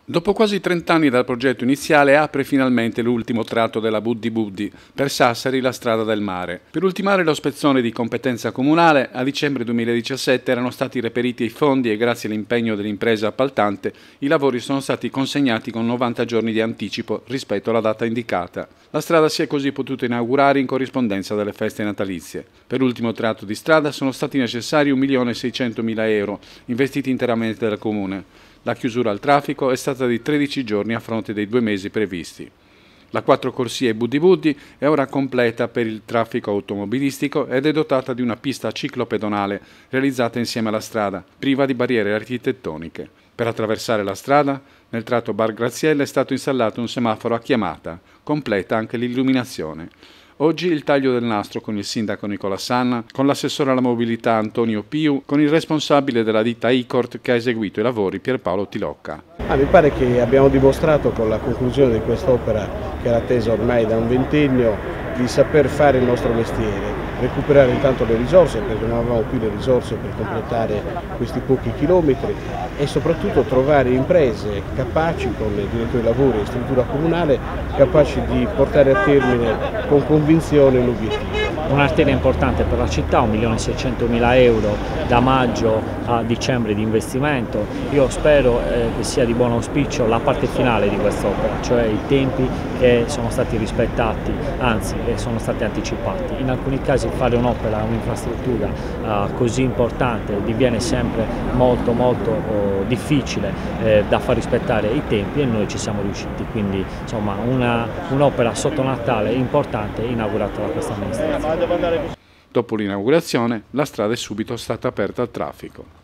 Dopo quasi 30 anni dal progetto iniziale apre finalmente l'ultimo tratto della Buddi Buddi, per Sassari la strada del mare. Per ultimare lo spezzone di competenza comunale, a dicembre 2017 erano stati reperiti i fondi e grazie all'impegno dell'impresa appaltante i lavori sono stati consegnati con 90 giorni di anticipo rispetto alla data indicata. La strada si è così potuta inaugurare in corrispondenza delle feste natalizie. Per l'ultimo tratto di strada sono stati necessari 1.600.000 euro, investiti interamente dal Comune. La chiusura al traffico è stata di 13 giorni a fronte dei 2 mesi previsti. La 4 corsie Buddi Buddi è ora completa per il traffico automobilistico ed è dotata di una pista ciclopedonale realizzata insieme alla strada, priva di barriere architettoniche. Per attraversare la strada, nel tratto Bar Graziella è stato installato un semaforo a chiamata, completa anche l'illuminazione. Oggi il taglio del nastro con il sindaco Nicola Sanna, con l'assessore alla mobilità Antonio Piu, con il responsabile della ditta Icort che ha eseguito i lavori Pierpaolo Tilocca. Mi pare che abbiamo dimostrato con la conclusione di quest'opera, che era attesa ormai da un ventennio, di saper fare il nostro mestiere, recuperare intanto le risorse perché non avevamo più le risorse per completare questi pochi chilometri e soprattutto trovare imprese capaci, con il direttore dei lavori e struttura comunale, capaci di portare a termine con convinzione l'obiettivo. Un'arteria importante per la città, 1.600.000 euro da maggio a dicembre di investimento. Io spero che sia di buon auspicio la parte finale di quest'opera, cioè i tempi che sono stati rispettati, anzi sono stati anticipati. In alcuni casi fare un'opera, un'infrastruttura così importante diviene sempre molto difficile da far rispettare i tempi e noi ci siamo riusciti, quindi insomma un'opera sotto Natale importante inaugurata da questa amministrazione. Dopo l'inaugurazione, la strada è subito stata aperta al traffico.